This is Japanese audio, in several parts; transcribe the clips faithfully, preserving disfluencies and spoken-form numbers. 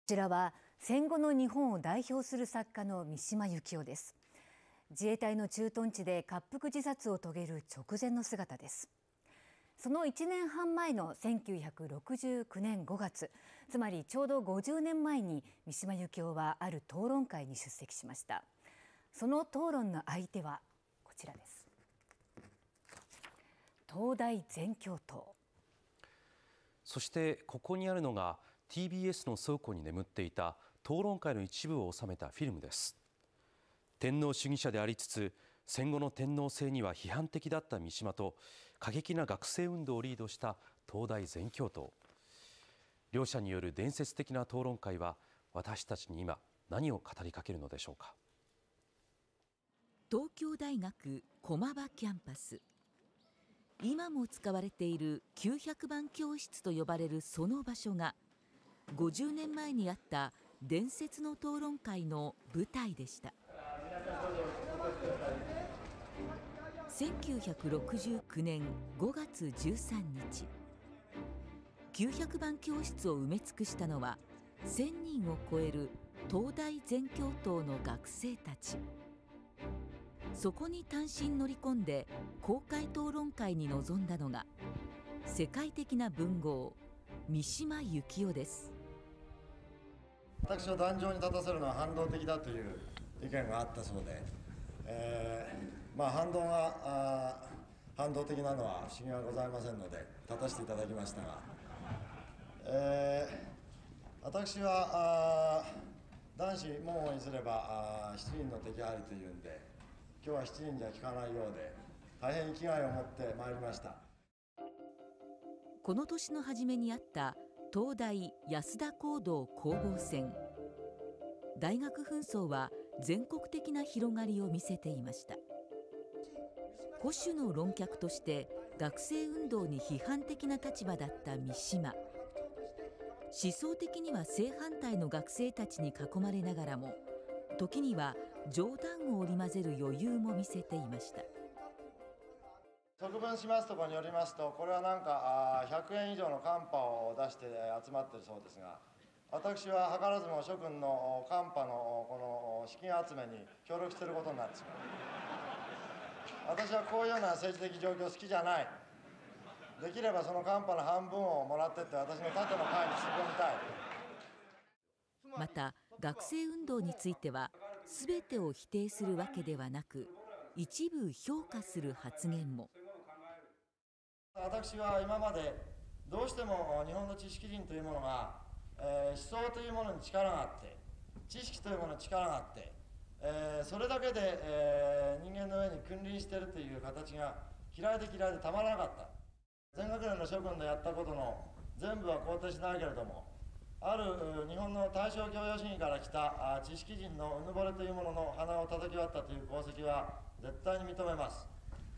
ちらは戦後の日本を代表する作家の三島由紀夫です。自衛隊の駐屯地で滑腹自殺を遂げる直前の姿です。そのいちねんはんまえのせんきゅうひゃくろくじゅうきゅうねんごがつ、つまりちょうどごじゅうねんまえに三島由紀夫はある討論会に出席しました。その討論の相手はこちらです。東大全教頭。 そしてここにあるのが ティービーエス の倉庫に眠っていた討論会の一部を収めたフィルムです。天皇主義者でありつつ戦後の天皇制には批判的だった三島と過激な学生運動をリードした東大全教頭、両者による伝説的な討論会は私たちに今何を語りかけるのでしょうか。 東京大学駒場キャンパス、今も使われているきゅうひゃくばん教室と呼ばれるその場所がごじゅうねんまえにあった伝説の討論会の舞台でした。せんきゅうひゃくろくじゅうきゅうねんごがつじゅうさんにち、きゅうひゃくばん教室を埋め尽くしたのはせんにんを超える東大全教頭の学生たち。そこに単身乗り込んで公開討論会に臨んだのが世界的な文豪三島由紀夫です。 私を壇上に立たせるのは反動的だという意見があったそうで、えーまあ、反動があ反動的なのは不思議はございませんので立たせていただきましたが、えー、私はあ男子門を譲ればしちにんの敵ありというんで、今日はしちにんじゃ聞かないようで大変生きがいを持ってまいりました。 この年の初めにあった東大安田講堂攻防戦、大学紛争は全国的な広がりを見せていました。保守の論客として学生運動に批判的な立場だった三島、思想的には正反対の学生たちに囲まれながらも時には冗談を織り交ぜる余裕も見せていました。 側文しますところによりますと、これはなんかひゃくえん以上のカンパを出して集まっているそうですが、私は図らずも諸君のカンパのこの資金集めに協力していることになってしまう。私はこういうような政治的状況好きじゃない。できればそのカンパの半分をもらってって私の縦の会に絞りたい。 また学生運動については全てを否定するわけではなく一部評価する発言も。 私は今までどうしても日本の知識人というものが、えー、思想というものに力があって知識というものに力があって、えー、それだけで、えー、人間の上に君臨しているという形が嫌いで嫌いでたまらなかった。全学年の諸君でやったことの全部は肯定しないけれども、ある日本の大正教養主義から来た知識人のうぬぼれというものの鼻を叩き割ったという功績は絶対に認めます。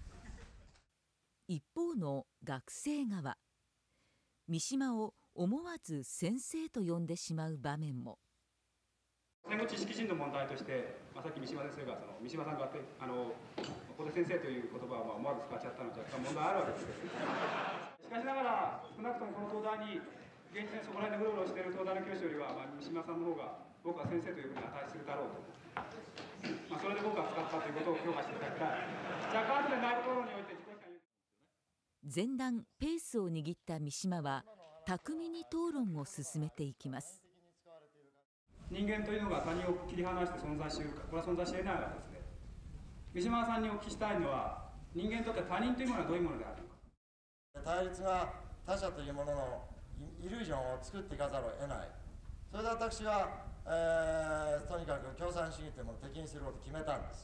一方の学生側、三島を思わず先生と呼んでしまう場面も。 戦後知識人の問題として、まあ、さっき三島先生がその三島さんがあのここで先生という言葉をまあ思わず使っちゃったのは若干問題あるわけですけど、しかしながら少なくともこの東大に現実にそこら辺でうろうろしている東大の教師よりは、まあ、三島さんの方が僕は先生というふうに値するだろうと、まあ、それで僕は使ったということを評価していただきたい。若干後で内部討論において自己批判。 前段ペースを握った三島は巧みに討論を進めていきます。 人間というのが他人を切り離して存在しうるか、これは存在し得ないわけですね。三島さんにお聞きしたいのは、人間にとって他人というものはどういうものであるのか。 対立が他者というもののイリュージョンを作っていかざるを得ない。それで私は、えー、とにかく共産主義というものを敵にすることを決めたんです。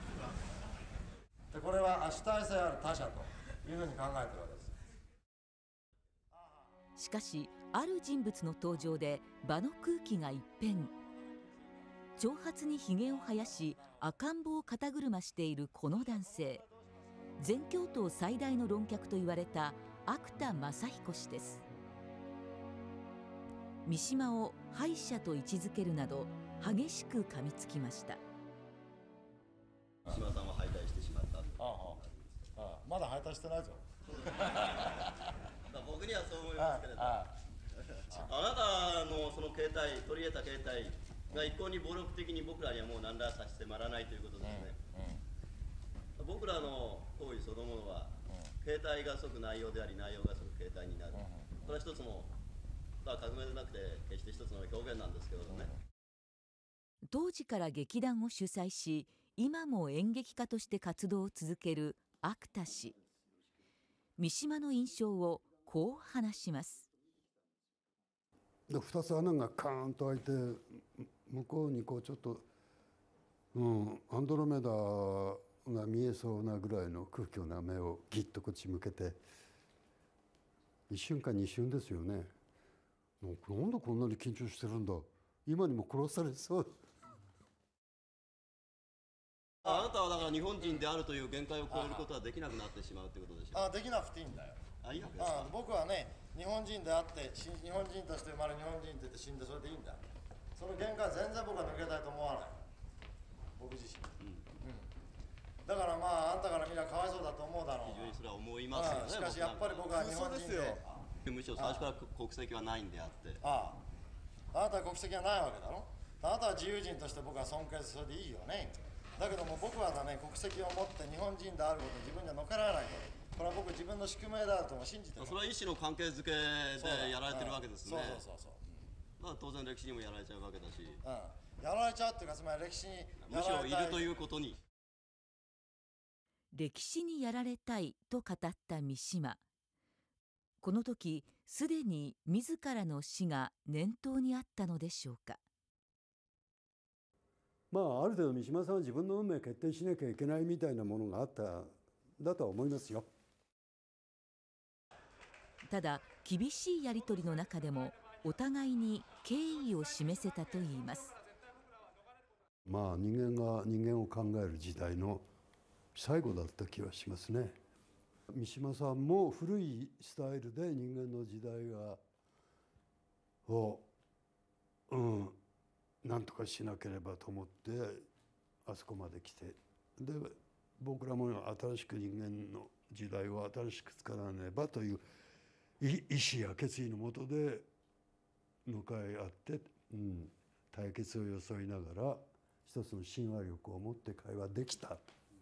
でこれは主体性ある他者というふうに考えているわけです。 しかしある人物の登場で場の空気が一変。長髪にひげを生やし赤ん坊を肩車しているこの男性、全教頭最大の論客と言われた芥田正彦氏です。三島を敗者と位置づけるなど激しく噛みつきました。 三島さんは敗退してしまった。ああああ、まだ敗退してないぞ。 僕にはそう思いますけれど。あああああなたのその携帯、取り入れた携帯が一向に暴力的に僕らにはもう何ら差し迫らないということですね。うんうん、僕らの行為そのものは、うん、携帯が即内容であり、内容が即携帯になる。うんうん、これは一つの、まあ、革命でなくて、決して一つの表現なんですけれどもね。 当時から劇団を主催し、今も演劇家として活動を続ける芥田氏。三島の印象をこう話します。 でふたつ穴がカーンと開いて、向こうにこうちょっと、うん、アンドロメダが見えそうなぐらいの空虚な目をぎっとこっち向けて、一瞬か二瞬ですよね。なんでこんなに緊張してるんだ、今にも殺されそう。 あなたはだから日本人であるという限界を超えることはできなくなってしまうということでしょう。 あ、できなくていいんだよ。 あ、いいわけですか。 あ、僕はね、日本人であって日本人として生まれ日本人って言って死んでそれでいいんだ。その限界は全然僕は抜けたいと思わない。僕自身、うんうん、だからまああんたから見りゃかわいそうだと思うだろう。 非常にそれは思いますよね。 しかしやっぱり僕は日本人で、 むしろ最初から国籍はないんであって、 ああ、あなたは国籍はないわけだろ。あなたは自由人として僕は尊敬する、それでいいよね。だけども僕はだね、国籍を持って日本人であることを自分には乗っからないと。これは僕自分の宿命であるとも信じてる。 それは一種の関係づけでやられてるわけですね。 そうそうそうそう。 まあ当然歴史にもやられちゃうわけだし、うん、 やられちゃうっていうか、つまり歴史にむしろいるということに。 歴史にやられたいと語った三島。この時すでに自らの死が念頭にあったのでしょうか。 まあある程度三島さんは自分の運命を決定しなきゃいけないみたいなものがあっただとは思いますよ。 ただ厳しいやり取りの中でもお互いに敬意を示せたといいます。 まあ人間が人間を考える時代の最後だった気はしますね。三島さんも古いスタイルで人間の時代がを、うん、なんとかしなければと思ってあそこまで来て、で僕らも新しく人間の時代を新しく作らねばという意志や決意のもとで向かい合って、うん、対決を装いながら一つの親和力を持って会話できた。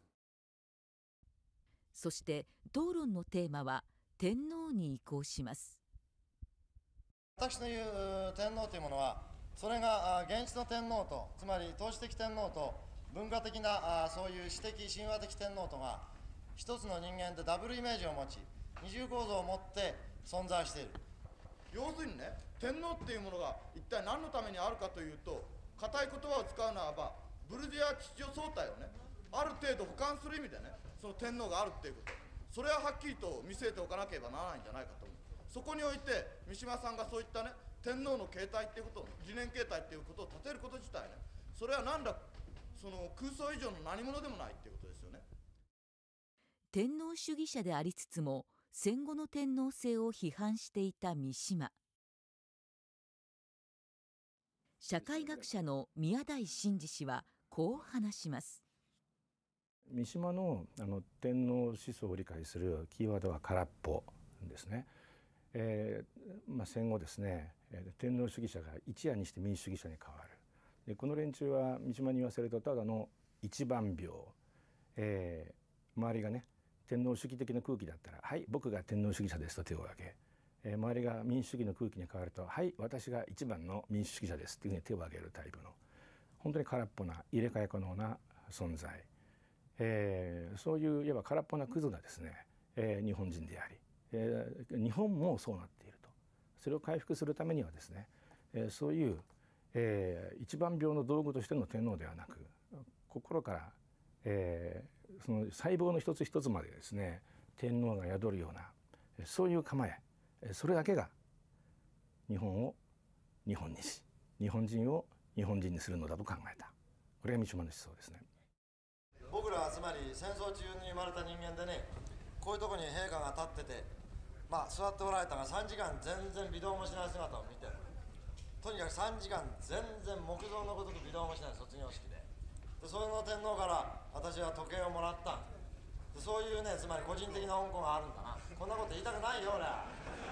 そして討論のテーマは天皇に移行します。 私の言う天皇というものは、それが現実の天皇と、つまり統治的天皇と文化的なそういう私的神話的天皇とが一つの人間でダブルイメージを持ち、二重構造を持って存在している。 要するにね、天皇っていうものが一体何のためにあるかというと、固い言葉を使うならばブルジョア秩序相対をね、ある程度俯瞰する意味でね、その天皇があるっていうこと、それははっきりと見据えておかなければならないんじゃないかと思う。そこにおいて三島さんがそういったね、天皇の形態っていうこと、理念形態っていうことを立てること自体ね、それは何らその空想以上の何者でもないっていうことですよね。 天皇主義者でありつつも戦後の天皇制を批判していた三島。社会学者の宮台真司氏はこう話します。 三島のあの天皇思想を理解するキーワードは空っぽですね。えーまあ、戦後ですね、天皇主義者が一夜にして民主主義者に変わる。でこの連中は三島に言わせるとただの一番病、えー、周りがね天皇主義的な空気だったら「はい僕が天皇主義者です」と手を挙げ、えー、周りが民主主義の空気に変わると「はい私が一番の民主主義者です」というふうに手を挙げるタイプの本当に空っぽな入れ替え可能な存在、えー、そういういわば空っぽなクズなですね、えー、日本人であり、えー、日本もそうなっていると。それを回復するためにはですね、えー、そういう、えー、一番病の道具としての天皇ではなく、心から、えー、その細胞の一つ一つまでですね天皇が宿るようなそういう構え、それだけが日本を日本にし、日本人を日本人にするのだと考えた。これが三島の思想ですね。 僕らはつまり戦争中に生まれた人間でね、こういうところに陛下が立ってて、まあ座っておられたがさんじかん全然微動もしない姿を見てる。とにかくさんじかん全然木造のごとく微動もしない卒業式で。でその天皇から私は時計をもらった。でそういうね、つまり個人的な恩顧があるんだな。こんなこと言いたくないよ俺は。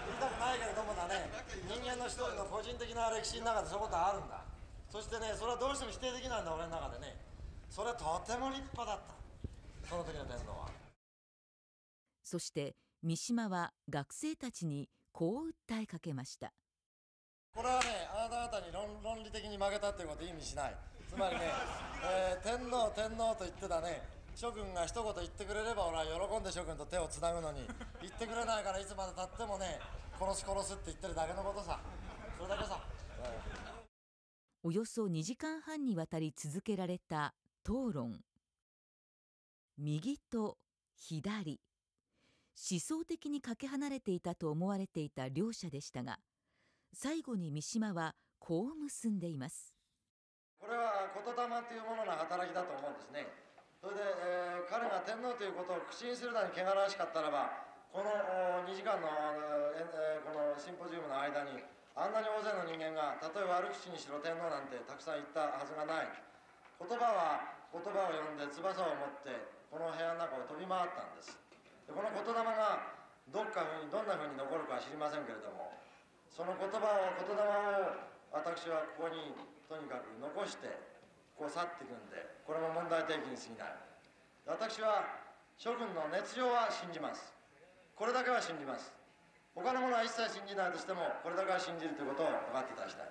言いたくないけれどもだね、人間の一人の個人的な歴史の中でそういうことがあるんだ。そしてね、それはどうしても否定できないんだ、俺の中でね。それはとても立派だった、その時の天皇は。 そして三島は学生たちにこう訴えかけました。 これはね、あなた方に 論, 論理的に負けたということを意味しない。つまりね、えー、天皇天皇と言ってたね、諸君が一言言ってくれれば俺は喜んで諸君と手をつなぐのに、言ってくれないからいつまでたってもね、殺す殺すって言ってるだけのことさ。それだけさ、 およそにじかんはんにわたり続けられた討論。右と左、思想的にかけ離れていたと思われていた両者でしたが、最後に三島はこう結んでいます。 これは言霊というものの働きだと思うんですね。それで、えー、彼が天皇ということを口にするのに汚らわしかったらば、このにじかんの、えー、このシンポジウムの間にあんなに大勢の人間がたとえ悪口にしろ天皇なんてたくさん言ったはずがない。言葉は言葉を読んで翼を持ってこの部屋の中を飛び回ったんです。でこの言霊がどっかふうにどんなふうに残るかは知りませんけれども、その言葉を言霊を私はここにとにかく残してこう去っていくんで、これも問題提起に過ぎない。私は諸君の熱情は信じます。これだけは信じます。他のものは一切信じないとしても、これだけは信じるということを分かっていただきたい。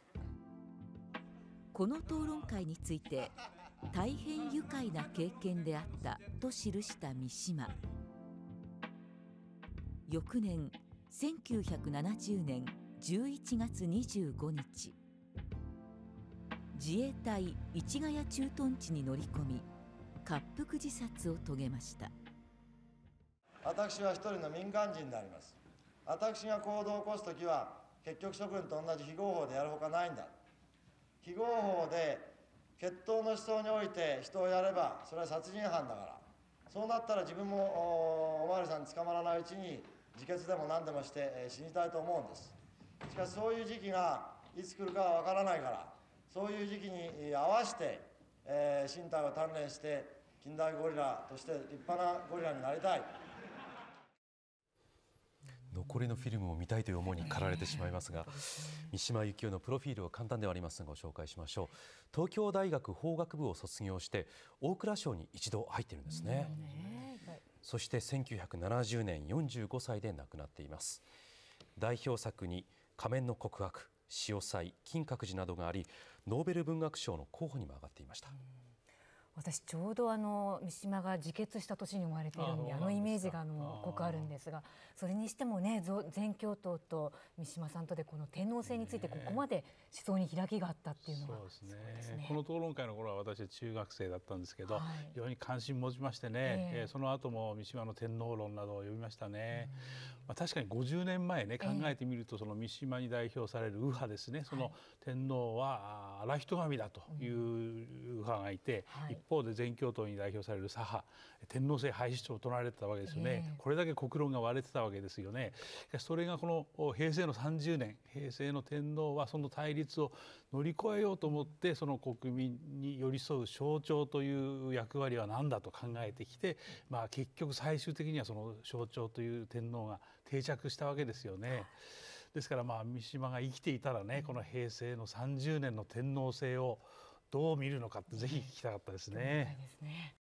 この討論会について、大変愉快な経験であったと記した三島。翌年せんきゅうひゃくななじゅうねんじゅういちがつにじゅうごにち、自衛隊市ヶ谷駐屯地に乗り込み、滑腹自殺を遂げました。 私は一人の民間人であります。私が行動を起こすときは結局諸君と同じ非合法でやるほかないんだ。非合法で決闘の思想において人をやればそれは殺人犯だから、そうなったら自分も お, おまわりさんに捕まらないうちに自決でも何でもして、えー、死にたいと思うんです。しかしそういう時期がいつ来るかは分からないから、そういう時期に合わせて、えー、身体を鍛錬して近代ゴリラとして立派なゴリラになりたい。 残りのフィルムを見たいという思いに駆られてしまいますが、三島由紀夫のプロフィールを簡単ではありますがご紹介しましょう。東京大学法学部を卒業して大蔵省に一度入っているんですね。そしてせんきゅうひゃくななじゅうねんよんじゅうごさいで亡くなっています。代表作に仮面の告白、潮祭、金閣寺などがあり、ノーベル文学賞の候補にも上がっていました。 私ちょうどあの三島が自決した年に生まれているので、あのイメージがあの濃くあるんですが、それにしてもね、全教頭と三島さんとでこの天皇制についてここまで思想に開きがあったっていうのが、 そうですね。この討論会の頃は私は中学生だったんですけど、はい、非常に関心持ちましてね、えー、その後も三島の天皇論などを読みましたね。まあ、確かにごじゅうねんまえね、考えてみるとその三島に代表される右派ですね、その天皇は荒人神だという右派がいて、はい、一方で全教頭に代表される左派、天皇制廃止と唱えられてたわけですよね。えー、これだけ国論が割れてたわけですよね。しかしそれがこの平成のさんじゅうねん、平成の天皇はその対立を乗り越えようと思って、その国民に寄り添う象徴という役割は何だと考えてきて、まあ、結局最終的にはその象徴という天皇が定着したわけですよね。ですからまあ三島が生きていたらね、この平成のさんじゅうねんの天皇制をどう見るのかってぜひ聞きたかったですね。